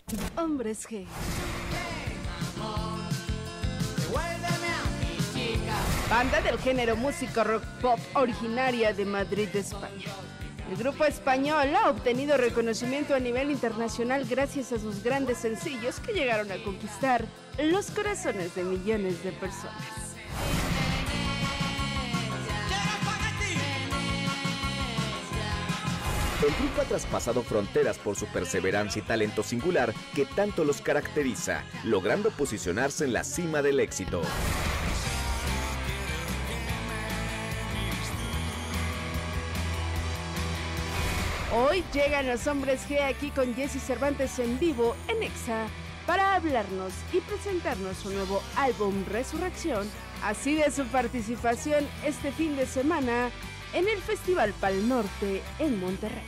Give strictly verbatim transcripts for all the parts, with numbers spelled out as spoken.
Hombres G. Banda del género música rock pop originaria de Madrid, España. El grupo español ha obtenido reconocimiento a nivel internacional gracias a sus grandes sencillos que llegaron a conquistar los corazones de millones de personas. El grupo ha traspasado fronteras por su perseverancia y talento singular que tanto los caracteriza, logrando posicionarse en la cima del éxito. Hoy llegan los Hombres G aquí con Jesse Cervantes en vivo en Exa para hablarnos y presentarnos su nuevo álbum Resurrección, así de su participación este fin de semana en el Festival Pal Norte en Monterrey.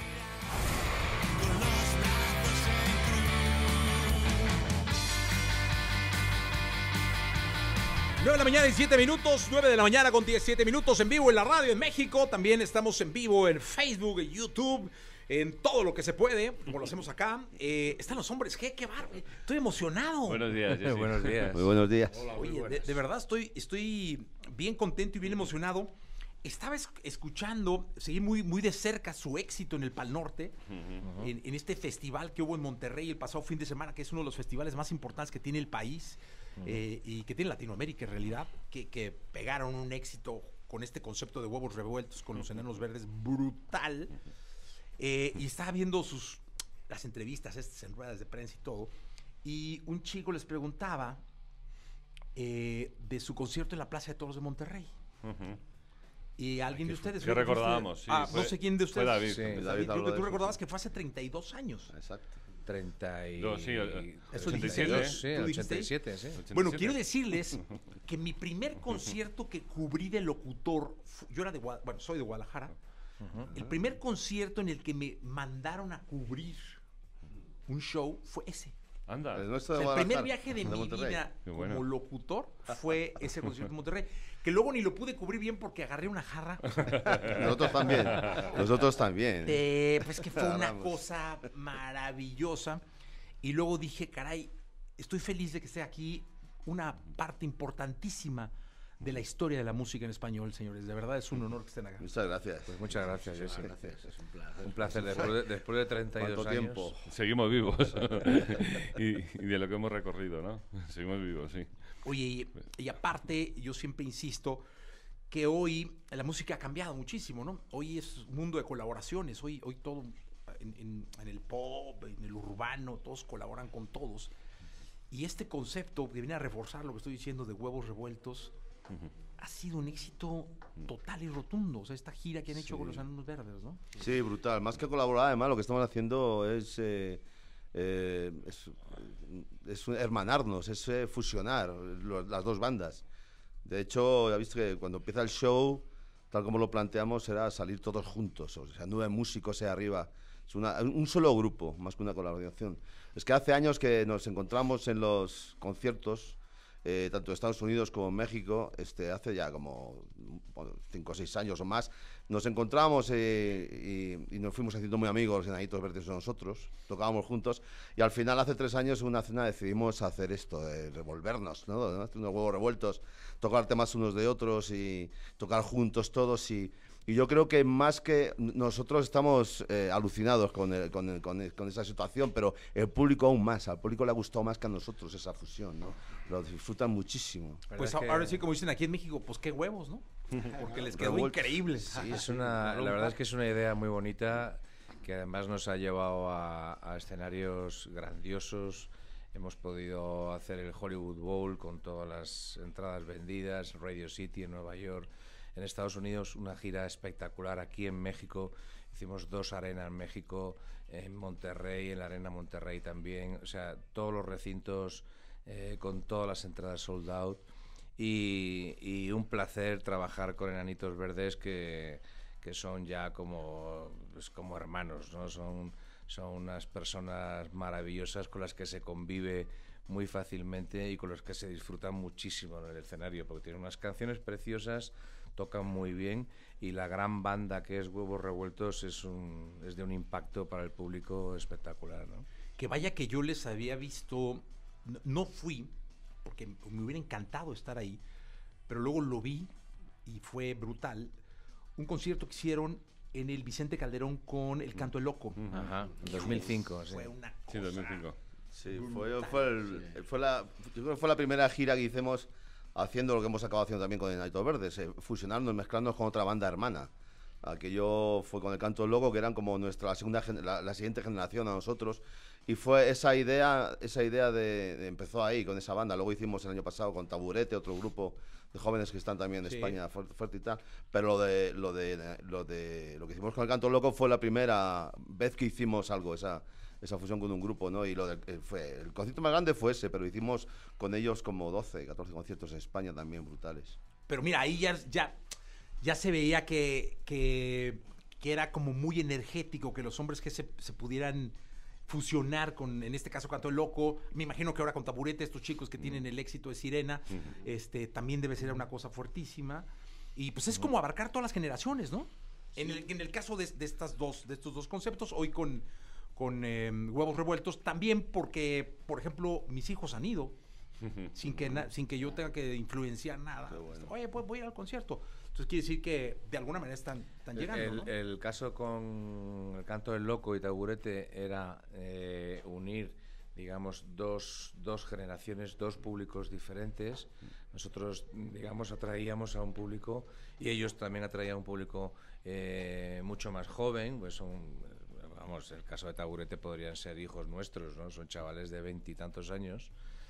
nueve de la mañana y siete minutos, nueve de la mañana con diecisiete minutos en vivo en la radio en México. También estamos en vivo en Facebook, en YouTube, en todo lo que se puede, como lo hacemos acá. Eh, están los Hombres G, qué bárbaro. Estoy emocionado. Buenos días, Jessy. Buenos días. Muy buenos días. Hola, oye, de, de verdad estoy, estoy bien contento y bien emocionado. Estaba es, escuchando, seguí muy, muy de cerca su éxito en el Pal Norte, uh-huh. en, en este festival que hubo en Monterrey el pasado fin de semana, que es uno de los festivales más importantes que tiene el país. Uh-huh. eh, y que tiene Latinoamérica en realidad, que, que pegaron un éxito con este concepto de huevos revueltos con los enanos verdes brutal. Uh-huh. eh, y estaba viendo sus las entrevistas estas en ruedas de prensa y todo, y un chico les preguntaba eh, de su concierto en la Plaza de Toros de Monterrey. Uh-huh. Y alguien de ustedes... ¿Qué recordábamos? Sí, ah, fue, no sé quién de ustedes. Fue David. Sí, David, David creo que tú eso. recordabas que fue hace treinta y dos años. Exacto. treinta y... No, sí, Eso ochenta y siete. dijiste, sí, ¿Tú dijiste? ochenta y siete, sí. ochenta y siete. Bueno, quiero decirles que mi primer concierto que cubrí de locutor, yo era de Guadalajara, bueno, soy de Guadalajara, uh-huh. el primer concierto en el que me mandaron a cubrir un show fue ese. Anda. El, O sea, el primer viaje de, de mi Monterrey. vida bueno. como locutor fue ese concierto de Monterrey, que luego ni lo pude cubrir bien porque agarré una jarra. Nosotros también. Nosotros también. Eh, pues que fue una cosa maravillosa. Y luego dije, caray, estoy feliz de que esté aquí una parte importantísima de la historia de la música en español, señores. De verdad es un honor que estén acá. Muchas gracias. Pues muchas gracias, Jessy. Gracias. Es un placer. Un placer. Después de, después de treinta y dos ¿Cuánto años. tiempo? Seguimos vivos. y, y de lo que hemos recorrido, ¿no? Seguimos vivos, sí. Oye, y, y aparte, yo siempre insisto que hoy la música ha cambiado muchísimo, ¿no? Hoy es un mundo de colaboraciones. Hoy, hoy todo en, en, en el pop, en el urbano, todos colaboran con todos. Y este concepto que viene a reforzar lo que estoy diciendo de huevos revueltos, uh-huh. ha sido un éxito total y rotundo. O sea, esta gira que han hecho sí. con los Enanos Verdes, ¿no? Sí, brutal. Más que colaborar, además, lo que estamos haciendo es, eh, eh, es, es hermanarnos, es eh, fusionar lo, las dos bandas. De hecho, ya visto que cuando empieza el show, tal como lo planteamos, será salir todos juntos. O sea, nueve músicos ahí arriba. Es una, un solo grupo, más que una colaboración. Es que hace años que nos encontramos en los conciertos, Eh, tanto en Estados Unidos como en México, este, hace ya como bueno, cinco o seis años o más, nos encontramos eh, y, y nos fuimos haciendo muy amigos, los Enanitos Verdes y nosotros, tocábamos juntos, y al final hace tres años en una cena decidimos hacer esto, de revolvernos, ¿no? ¿no? Hacer unos huevos revueltos, tocar temas unos de otros y tocar juntos todos y... Y yo creo que más que nosotros estamos eh, alucinados con, el, con, el, con, el, con esa situación, pero el público aún más, al público le ha gustado más que a nosotros esa fusión, ¿no? Lo disfrutan muchísimo. Pues que... ahora sí, como dicen aquí en México, pues qué huevos, ¿no? Porque les quedó increíble. Sí, es una, la verdad es que es una idea muy bonita, que además nos ha llevado a, a escenarios grandiosos. Hemos podido hacer el Hollywood Bowl con todas las entradas vendidas, Radio City en Nueva York. En Estados Unidos una gira espectacular, aquí en México hicimos dos arenas en México, en Monterrey, en la Arena Monterrey también, o sea, todos los recintos eh, con todas las entradas sold out y, y un placer trabajar con Enanitos Verdes que, que son ya como, pues como hermanos, ¿no? Son, son unas personas maravillosas con las que se convive muy fácilmente y con las que se disfruta muchísimo en el escenario, porque tienen unas canciones preciosas, tocan muy bien y la gran banda que es Huevos Revueltos es, un, es de un impacto para el público espectacular, ¿no? que vaya que yo les había visto, no, no fui, porque me hubiera encantado estar ahí, pero luego lo vi y fue brutal. Un concierto que hicieron en el Vicente Calderón con El Canto del Loco. Ajá, dos mil cinco, sí. Fue una cosa... Sí, dos mil cinco. Sí, fue, fue, el- fue la, yo creo que fue la primera gira que hicimos haciendo lo que hemos acabado haciendo también con Enanitos Verdes, eh, fusionarnos, mezclarnos con otra banda hermana. Aquello fue con El Canto del Loco, que eran como nuestra la segunda gen- la, la siguiente generación a nosotros, y fue esa idea esa idea de, de- empezó ahí con esa banda. Luego hicimos el año pasado con Taburete, otro grupo de jóvenes que están también en Sí. España fuerte, fuerte y tal, pero lo de lo de lo de lo que hicimos con El Canto del Loco fue la primera vez que hicimos algo, esa esa fusión con un grupo, ¿no? Y lo de, eh, fue el concierto más grande fue ese, pero hicimos con ellos como doce, catorce conciertos en España también brutales. Pero mira, ahí ya, ya, ya se veía que, que, que era como muy energético, que los hombres que se, se pudieran fusionar con, en este caso, Canto del Loco. Me imagino que ahora con Taburete, estos chicos que tienen el éxito de Sirena, este, también debe ser una cosa fuertísima. Y pues es como abarcar todas las generaciones, ¿no? En, el, en el caso de, de, estas dos, de estos dos conceptos, hoy con, con eh, Huevos Revueltos, también porque, por ejemplo, mis hijos han ido, sin que, na- sin que yo tenga que influenciar nada. Qué bueno. Oye, pues voy a ir al concierto. Entonces quiere decir que de alguna manera están, están llegando, El, ¿no? el caso con El Canto del Loco y Taburete era eh, unir, digamos, dos, dos generaciones, dos públicos diferentes. Nosotros, digamos, atraíamos a un público y ellos también atraían a un público eh, mucho más joven. Pues son, vamos, el caso de Taburete podrían ser hijos nuestros, ¿no? Son chavales de veintitantos años.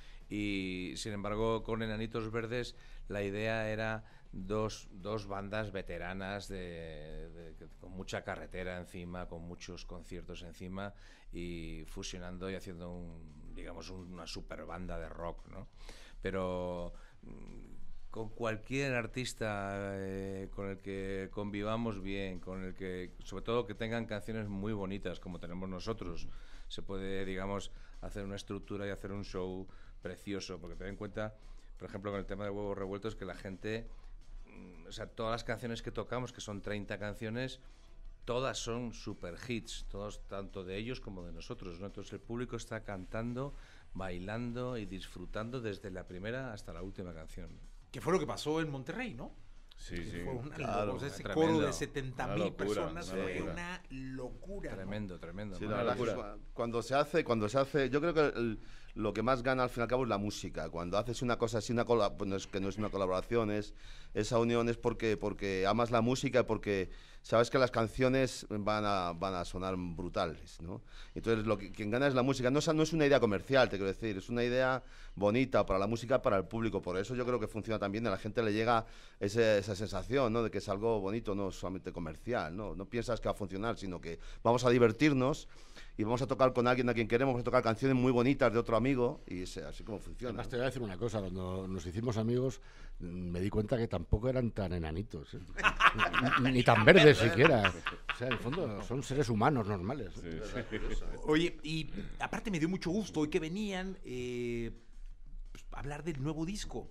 Y sin embargo, con Enanitos Verdes la idea era dos, dos bandas veteranas de, de- que- con mucha carretera encima, con muchos conciertos encima y fusionando y haciendo un, digamos, una super banda de rock, ¿no? Pero mm, con cualquier artista eh, con el que convivamos bien, con el que, sobre todo, que tengan canciones muy bonitas como tenemos nosotros, se puede, digamos, hacer una estructura y hacer un show precioso, porque ten en cuenta, por ejemplo, con el tema de Huevos Revueltos, que la gente, mm, o sea, todas las canciones que tocamos, que son treinta canciones, todas son super hits, todos, tanto de ellos como de nosotros, ¿no? Entonces el público está cantando, bailando y disfrutando desde la primera hasta la última canción. Que fue lo que pasó en Monterrey, ¿no? Sí, Que sí. fue una Claro, locura. Ese tremendo. coro de setenta Una mil locura, personas una fue locura. una locura, ¿no? Tremendo, tremendo. Sí, ¿no? la Una verdad que locura. es- cuando se hace, cuando se hace, yo creo que el- lo que más gana al fin y al cabo es la música. Cuando haces una cosa así, una cola- pues no es, que no es una colaboración, es esa unión es porque porque amas la música y porque sabes que las canciones van a van a sonar brutales, ¿no? Entonces lo que quien gana es la música. No, es- no es una idea comercial, te quiero decir, es una idea bonita para la música, para el público. Por eso yo creo que funciona también. A la gente le llega ese- esa sensación, ¿no? De que es algo bonito, no solamente comercial, ¿no? No piensas que va a funcionar, sino que vamos a divertirnos y vamos a tocar con alguien a quien queremos, vamos a tocar canciones muy bonitas de otro amigo y es así como funciona. Además, te voy a decir una cosa, cuando nos hicimos amigos mm, me di cuenta que tampoco eran tan enanitos, ¿eh? ni, ni tan verdes siquiera. O sea, en el fondo son seres humanos normales. ¿eh? Sí, sí. Oye, y aparte me dio mucho gusto hoy que venían eh, pues, a hablar del nuevo disco,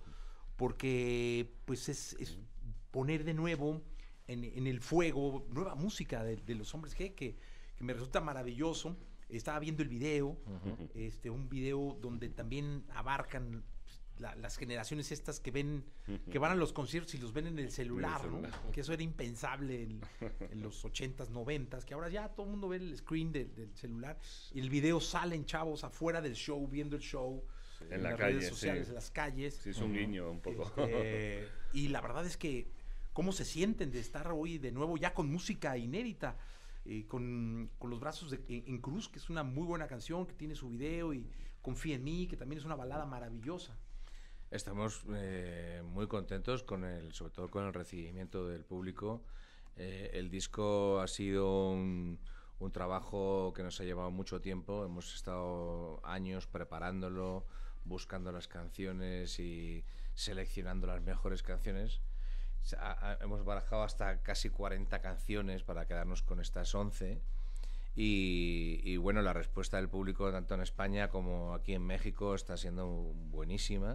porque pues es, es poner de nuevo en, en el fuego nueva música de, de los Hombres G, que, que me resulta maravilloso. Estaba viendo el video, este, un video donde también abarcan pues, la- las generaciones estas que ven, que van a los conciertos y los ven en el celular, ¿no? celular. Que eso era impensable en, en los ochentas, noventas, que ahora ya todo el mundo ve el screen de- del celular y el video salen chavos afuera del show, viendo el show, En la las calle, redes sociales, sí. en las calles. Sí, es un guiño un poco. Este, y la verdad es que cómo se sienten de estar hoy de nuevo ya con música inédita, eh, con, con Los Brazos de- en, en Cruz, que es una muy buena canción, que tiene su video, y Confía en mí, que también es una balada maravillosa. Estamos eh, muy contentos con el, sobre todo con el recibimiento del público. Eh, el disco ha sido un, un trabajo que nos ha llevado mucho tiempo. Hemos estado años preparándolo, buscando las canciones y seleccionando las mejores canciones. Se ha- ha- hemos barajado hasta casi cuarenta canciones para quedarnos con estas once. Y, y bueno, la respuesta del público, tanto en España como aquí en México, está siendo buenísima.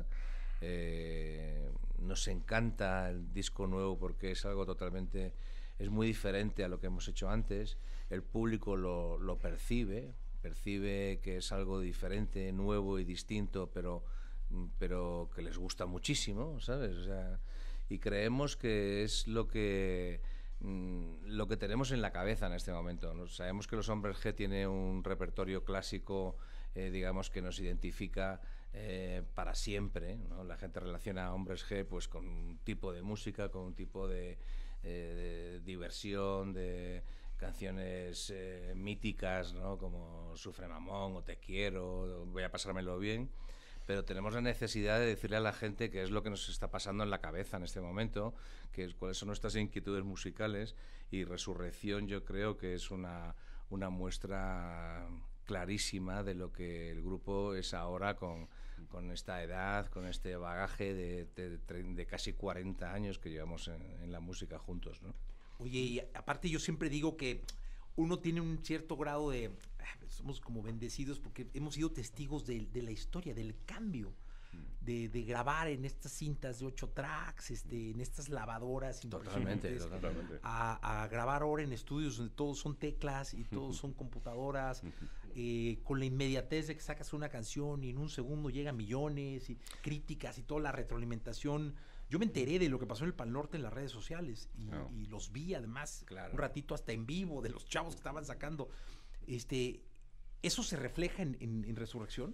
Eh, nos encanta el disco nuevo porque es algo totalmente, es muy diferente a lo que hemos hecho antes. El público lo, lo percibe, percibe que es algo diferente, nuevo y distinto, pero, pero que les gusta muchísimo, ¿sabes? O sea, y creemos que es lo que lo que tenemos en la cabeza en este momento, ¿no? Sabemos que los Hombres G tiene un repertorio clásico, eh, digamos, que nos identifica eh, para siempre, ¿no? La gente relaciona a Hombres G pues con un tipo de música, con un tipo de, eh, de diversión, de canciones eh, míticas, ¿no? Como Sufre Mamón o Te Quiero, Voy a pasármelo bien. Pero tenemos la necesidad de decirle a la gente qué es lo que nos está pasando en la cabeza en este momento, que es, cuáles son nuestras inquietudes musicales, y Resurrección yo creo que es una, una muestra clarísima de lo que el grupo es ahora con, con esta edad, con este bagaje de, de, de casi cuarenta años que llevamos en, en la música juntos, ¿no? Oye, y aparte yo siempre digo que uno tiene un cierto grado de... Somos como bendecidos porque hemos sido testigos de, de la historia, del cambio, de, de grabar en estas cintas de ocho tracks, este, en estas lavadoras totalmente, totalmente. A, a grabar ahora en estudios donde todos son teclas y todos son computadoras, eh, con la inmediatez de que sacas una canción y en un segundo llegan millones y críticas y toda la retroalimentación. Yo me enteré de lo que pasó en el Pal Norte en las redes sociales y, no. y los vi además claro. un ratito hasta en vivo de los chavos que estaban sacando. Este, ¿eso se refleja en, en, en Resurrección?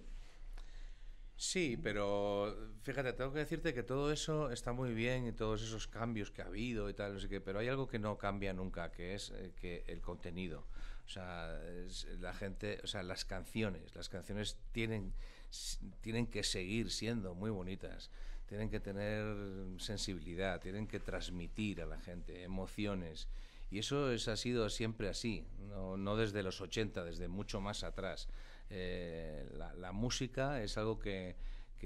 Sí, pero fíjate, tengo que decirte que todo eso está muy bien y todos esos cambios que ha habido y tal, no sé qué, pero hay algo que no cambia nunca, que es eh, que el contenido. O sea, es la gente, o sea, las canciones, las canciones tienen, tienen que seguir siendo muy bonitas, tienen que tener sensibilidad, tienen que transmitir a la gente emociones. Y eso es, ha sido siempre así, no, no desde los ochenta, desde mucho más atrás. Eh, la, la música es algo que,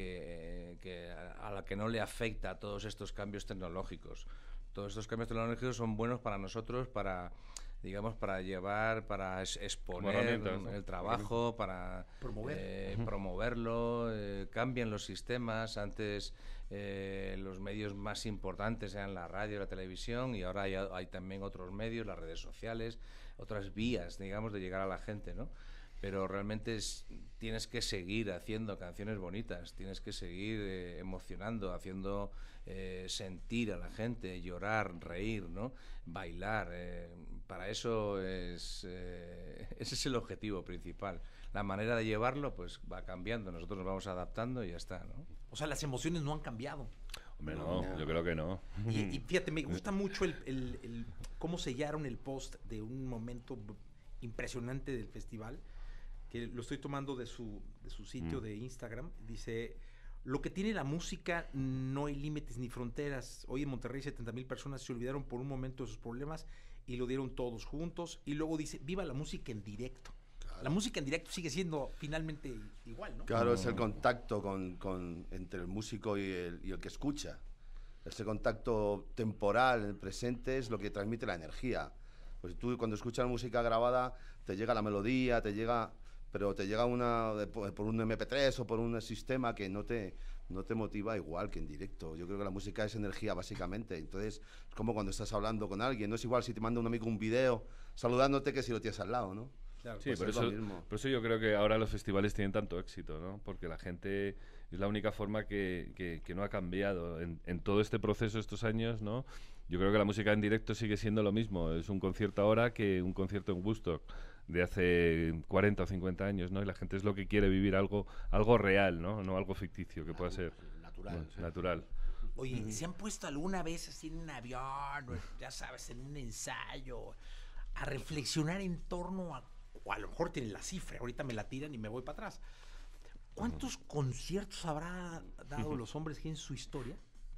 que, que a la que no le afecta a todos estos cambios tecnológicos. Todos estos cambios tecnológicos son buenos para nosotros, para, digamos, para llevar, para es, exponer ¿no? el trabajo, para Promover. eh, promoverlo, eh, cambian los sistemas. Antes eh, los medios más importantes eran la radio, la televisión, y ahora hay, hay también otros medios, las redes sociales, otras vías, digamos, de llegar a la gente, ¿no? Pero realmente es, tienes que seguir haciendo canciones bonitas, tienes que seguir eh, emocionando, haciendo eh, sentir a la gente, llorar, reír, ¿no? Bailar. Eh, para eso es eh, ese es el objetivo principal. La manera de llevarlo pues va cambiando, nosotros nos vamos adaptando y ya está, ¿no? O sea, las emociones no han cambiado. Hombre, no, no. Yo creo que no. Y, y fíjate, me gusta mucho el, el, el cómo sellaron el post de un momento impresionante del festival, que lo estoy tomando de su, de su sitio mm. de Instagram. Dice, lo que tiene la música, no hay límites ni fronteras. Hoy en Monterrey setenta mil personas se olvidaron por un momento de sus problemas y lo dieron todos juntos. Y luego dice, viva la música en directo. Claro. La música en directo sigue siendo finalmente igual, ¿no? Claro, es el contacto con, con, entre el músico y el, y el que escucha. Ese contacto temporal, el presente, es lo que transmite la energía. Pues tú cuando escuchas música grabada, te llega la melodía, te llega... pero te llega una por un eme pe tres o por un sistema que no te, no te motiva igual que en directo. Yo creo que la música es energía, básicamente. Entonces, es como cuando estás hablando con alguien. No es igual si te manda un amigo un video saludándote que si lo tienes al lado, ¿no? Claro, sí, pues por, es eso, lo mismo. por eso yo creo que ahora los festivales tienen tanto éxito, ¿no? Porque la gente es la única forma que, que, que no ha cambiado. En, en todo este proceso, estos años, ¿no? Yo creo que la música en directo sigue siendo lo mismo. Es un concierto ahora que un concierto en Woodstock de hace cuarenta o cincuenta años, ¿no? Y la gente es lo que quiere vivir algo algo real, ¿no? No algo ficticio, que pueda ser natural. No, sí. natural. Oye, ¿se han puesto alguna vez así en un avión, o, ya sabes, en un ensayo, a reflexionar en torno a, o a lo mejor tienen la cifra, ahorita me la tiran y me voy para atrás? ¿Cuántos conciertos habrá dado los Hombres G en su historia?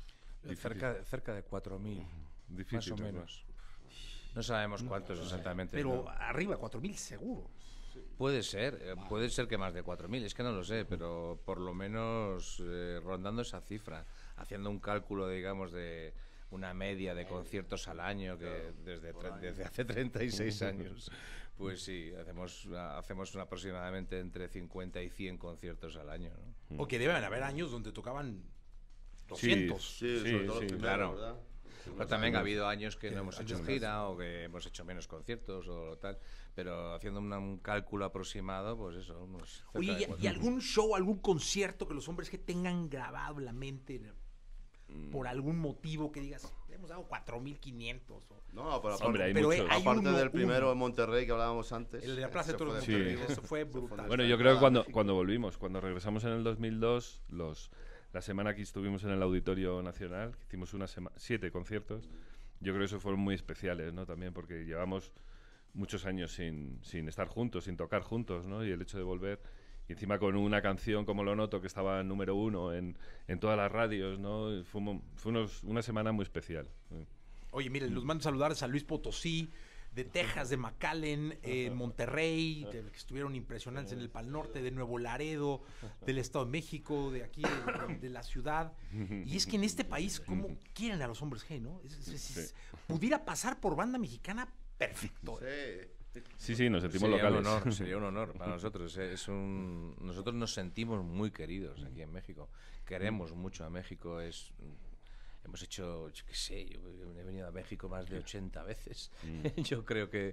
Cerca, cerca de cuatro mil, más o menos. No sabemos cuántos exactamente. Pero ¿no? arriba, cuatro mil seguro. Puede ser, eh, puede ser que más de cuatro mil, es que no lo sé, pero por lo menos eh, rondando esa cifra, haciendo un cálculo, digamos, de una media de conciertos al año, que desde, desde hace treinta y seis años, pues sí, hacemos, hacemos aproximadamente entre cincuenta y cien conciertos al año, ¿no? O que deben haber años donde tocaban doscientos. Sí, sí, sí, sobre todo sí, los primeros, claro. ¿verdad? Pero también ha habido años que no hemos hecho gira o que hemos hecho menos conciertos o tal, pero haciendo una, un cálculo aproximado, pues eso, unos... Oye, ¿y, ¿y algún show, algún concierto que los hombres que tengan grabado en la mente mm. por algún motivo que digas, hemos dado cuatro mil quinientos? O... No, pero, Hombre, hay pero muchos. hay aparte uno, del primero uno. en Monterrey que hablábamos antes. El de la Plaza de Toros de fue Monterrey, Sí. eso fue brutal. Bueno, yo creo que cuando, cuando volvimos, cuando regresamos en el dos mil dos, los, la semana que estuvimos en el Auditorio Nacional, que hicimos una sema, siete conciertos, yo creo que esos fueron muy especiales, ¿no? También porque llevamos muchos años sin, sin estar juntos, sin tocar juntos, ¿no? Y el hecho de volver, y encima con una canción como Lo Noto, que estaba número uno en, en todas las radios, ¿no? Y fue, fue unos, una semana muy especial. Oye, miren, los mando a saludar a San Luis Potosí, de Texas, de McAllen, eh, Monterrey, de, que estuvieron impresionantes en el Pal Norte, de Nuevo Laredo, del Estado de México, de aquí, de, de la ciudad. Y es que en este país, ¿cómo quieren a los hombres G, no? Es, es, es, es, pudiera pasar por banda mexicana, perfecto. Sí. Sí, sí, nos sentimos sería locales. Un honor, sería un honor para nosotros. Es un, nosotros nos sentimos muy queridos aquí en México. Queremos mucho a México. Es... Hemos hecho, yo qué sé, yo he venido a México más de ochenta veces. Mm. Yo creo que,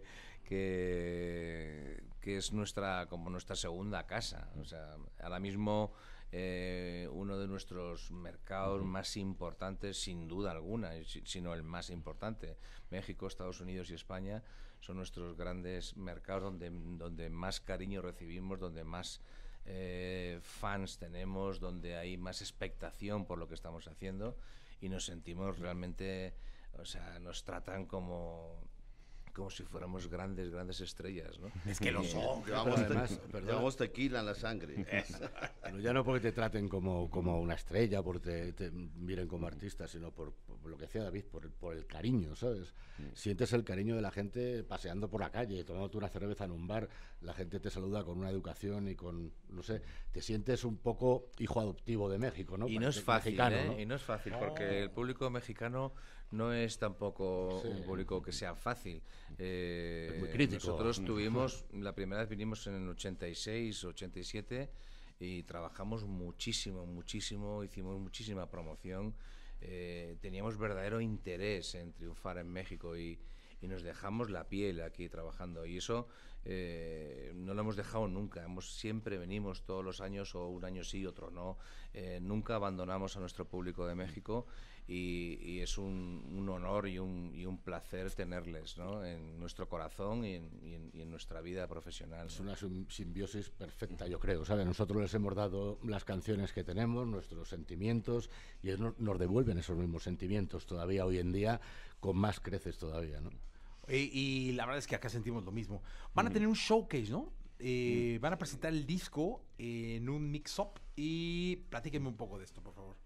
que, que es nuestra, como nuestra segunda casa. O sea, ahora mismo eh, uno de nuestros mercados mm. más importantes, sin duda alguna, sino el más importante. México, Estados Unidos y España son nuestros grandes mercados donde, donde más cariño recibimos, donde más eh, fans tenemos, donde hay más expectación por lo que estamos haciendo. Y nos sentimos realmente, o sea, nos tratan como, como si fuéramos grandes, grandes estrellas, ¿no? Es que lo son. Llevamos, además, te, llevamos tequila en la sangre. Pero ya no porque te traten como, como una estrella, porque te, te miren como artista, sino por, por lo que decía David, por, por el cariño, ¿sabes? Sientes el cariño de la gente paseando por la calle, tomándote una cerveza en un bar, la gente te saluda con una educación y con, no sé, te sientes un poco hijo adoptivo de México, ¿no? Y no es fácil, mexicano, ¿eh? ¿no? Y no es fácil, porque el público mexicano no es tampoco sí. un público que sea fácil. Eh, es muy crítico. Nosotros tuvimos, la primera vez vinimos en el ochenta y seis, ochenta y siete y trabajamos muchísimo, muchísimo, hicimos muchísima promoción. Eh, teníamos verdadero interés en triunfar en México y, y nos dejamos la piel aquí trabajando y eso eh, no lo hemos dejado nunca. Hemos, siempre venimos todos los años o un año sí, otro no. Eh, nunca abandonamos a nuestro público de México y, y es un, un honor y un, y un placer tenerles, ¿no? En nuestro corazón y en, y en, y en nuestra vida profesional, ¿no? Es una simbiosis perfecta, yo creo, ¿sabes? Nosotros les hemos dado las canciones que tenemos, nuestros sentimientos, y ellos nos devuelven esos mismos sentimientos todavía hoy en día, con más creces todavía, ¿no? Y, y la verdad es que acá sentimos lo mismo. Van a tener un showcase, ¿no? Eh, mm. Van a presentar el disco en un mix-up y platíquenme un poco de esto, por favor.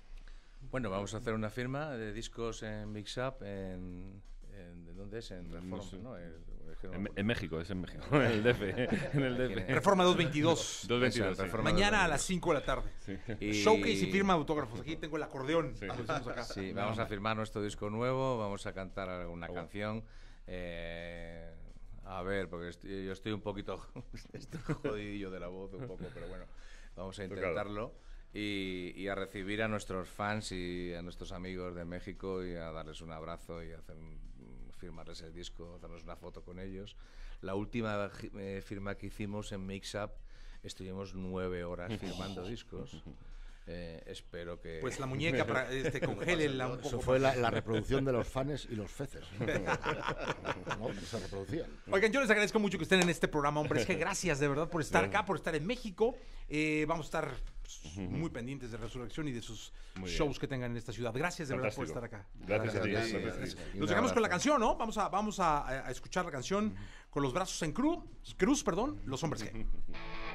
Bueno, vamos a hacer una firma de discos en Mix Up en, en ¿de dónde es? En Reforma, no sé. ¿no? El, el, en, en México, es en México, en el D F, en el D F. Reforma doscientos veintidós. doscientos veintidós, sí. Reforma mañana a las cinco de la tarde. Sí. Y... Showcase y firma de autógrafos. Aquí tengo el acordeón. Sí, acá. sí, vamos a firmar nuestro disco nuevo, vamos a cantar alguna oh. canción. Eh, a ver, porque estoy, yo estoy un poquito estoy jodidillo de la voz un poco, pero bueno, vamos a intentarlo. Y, y a recibir a nuestros fans y a nuestros amigos de México y a darles un abrazo y a hacer, firmarles el disco, hacernos una foto con ellos. La última eh, firma que hicimos en Mix Up estuvimos nueve horas firmando discos. Eh, espero que... Pues la muñeca para, este, congélenla un poco. Eso fue la, la reproducción de los fans y los feces. No, no se reproducían. Oigan, yo les agradezco mucho que estén en este programa, hombres. Que gracias de verdad por estar acá, por estar en México. Eh, vamos a estar pues, muy pendientes de Resurrección y de sus muy shows bien. que tengan en esta ciudad. Gracias de Fantástico. verdad por estar acá. Gracias, gracias a ti. Gracias. Gracias. Gracias. Nos dejamos con la canción, ¿no? Vamos a, vamos a, a escuchar la canción con los brazos en cruz, cruz, perdón, Los Hombres G.